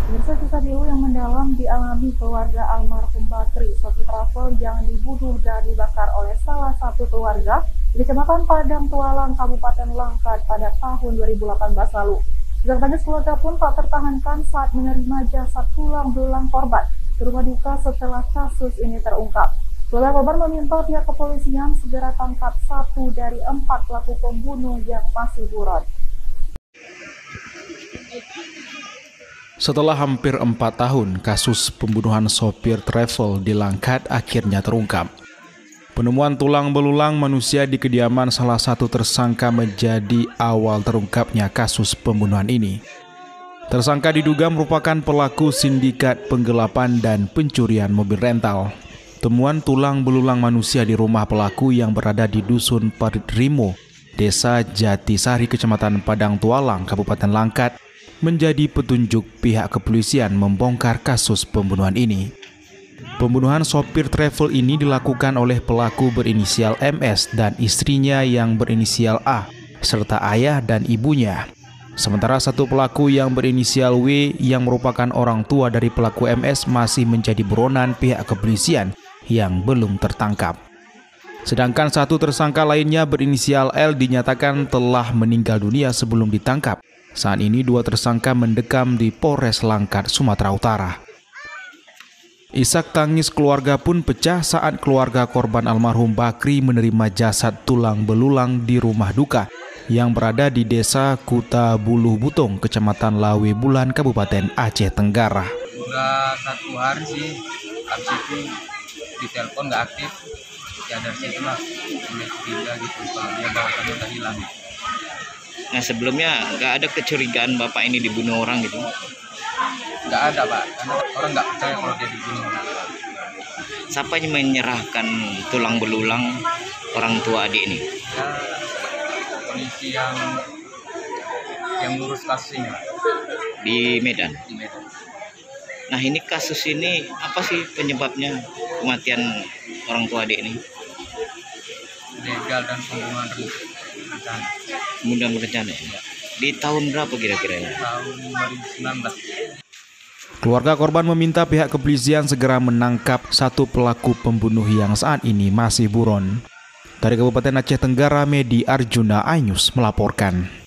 Pemirsa, kisah pilu yang mendalam dialami keluarga almarhum Bakri, sopir travel yang dibunuh dan dibakar oleh salah satu keluarga di Kecamatan Padang Tualang, Kabupaten Langkat pada tahun 2018 lalu. Isak tangis keluarga pun tak tertahankan saat menerima jasad tulang belulang korban di rumah duka setelah kasus ini terungkap. Keluarga korban meminta pihak kepolisian segera tangkap 1 dari 4 pelaku pembunuh yang masih buron. Setelah hampir 4 tahun, kasus pembunuhan sopir travel di Langkat akhirnya terungkap. Penemuan tulang belulang manusia di kediaman salah satu tersangka menjadi awal terungkapnya kasus pembunuhan ini. Tersangka diduga merupakan pelaku sindikat penggelapan dan pencurian mobil rental. Temuan tulang belulang manusia di rumah pelaku yang berada di Dusun Parit-Rimo, Desa Jatisari, Kecamatan Padang Tualang, Kabupaten Langkat, menjadi petunjuk pihak kepolisian membongkar kasus pembunuhan ini. Pembunuhan sopir travel ini dilakukan oleh pelaku berinisial MS dan istrinya yang berinisial A, serta ayah dan ibunya. Sementara satu pelaku yang berinisial W yang merupakan orang tua dari pelaku MS masih menjadi buronan pihak kepolisian yang belum tertangkap. Sedangkan satu tersangka lainnya berinisial L dinyatakan telah meninggal dunia sebelum ditangkap. Saat ini 2 tersangka mendekam di Polres Langkat, Sumatera Utara. Isak tangis keluarga pun pecah saat keluarga korban almarhum Bakri menerima jasad tulang belulang di rumah duka yang berada di Desa Kuta Buluh Butung, Kecamatan Lawe Bulan, Kabupaten Aceh Tenggara. Udah 1 hari sih, habis itu ditelepon nggak aktif, ya dari situlah mulai curiga gitu kalau dia bahkan udah hilang. Nah, sebelumnya nggak ada kecurigaan bapak ini dibunuh orang gitu? Nggak ada, Pak, karena orang nggak percaya kalau dia dibunuh. Siapa yang menyerahkan tulang belulang orang tua adik ini? Ya, polisi yang ngurus kasus ini, Pak, Di Medan. di Medan. Nah, ini kasus ini apa sih penyebabnya kematian orang tua adik ini? Legal dan pembunuhan rencana. Mudah berencana ya? Di tahun berapa kira-kira ya? Tahun 2019. Keluarga korban meminta pihak kepolisian segera menangkap 1 pelaku pembunuh yang saat ini masih buron. Dari Kabupaten Aceh Tenggara, Medi Arjuna Ainus melaporkan.